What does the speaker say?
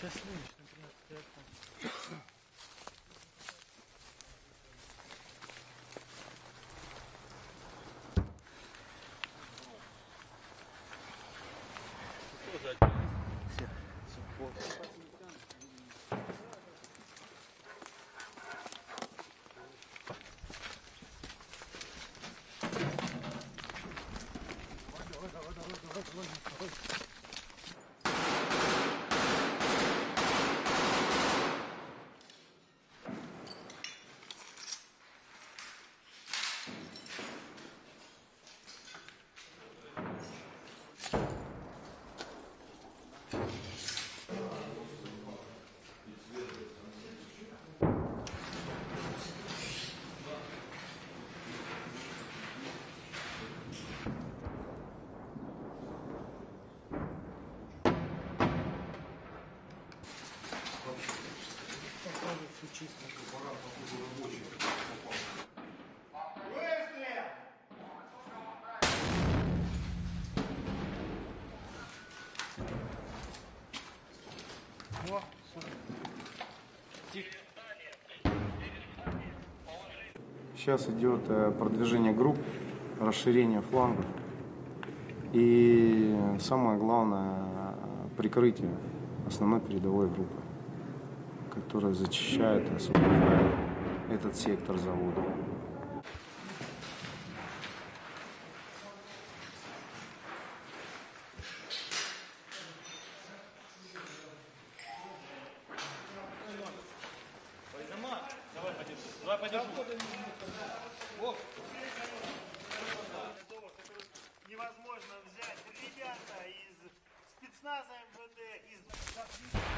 Счастливый, например, Сейчас идет продвижение групп, расширение флангов и самое главное прикрытие основной передовой группы, которая зачищает и освобождает этот сектор завода. Давай подержу. Невозможно взять ребята из спецназа МВД, из